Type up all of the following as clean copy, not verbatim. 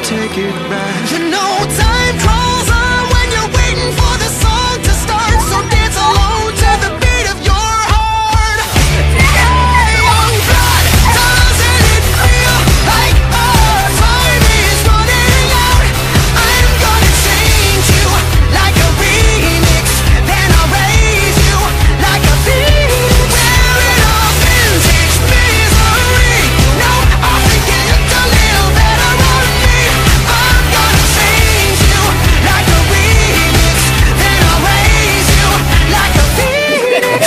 take it back. You know time crawls on when you're waiting for the song to start. So dance along to the beat of your heart. Hey, young blood, doesn't it feel like our time is running out? I'm gonna change you like a remix, then I'll raise you like a phoenix. Wearing a vintage misery. No, I'll forget a little better on me. I'm gonna change you like a remix, then I'll raise you like a phoenix.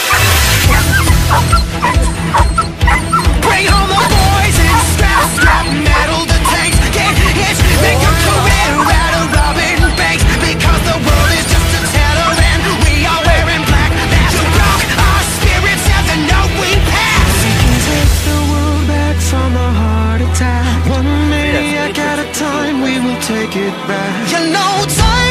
Bring home the boys and straps, strap metal the tanks. Get hits, make a career out of robbing banks. Because the world is just a teller and we are wearing black. That's a rock, our spirits have to know we pass. We can take the world back from a heart attack. One maniac at a time, we will take it back. You know time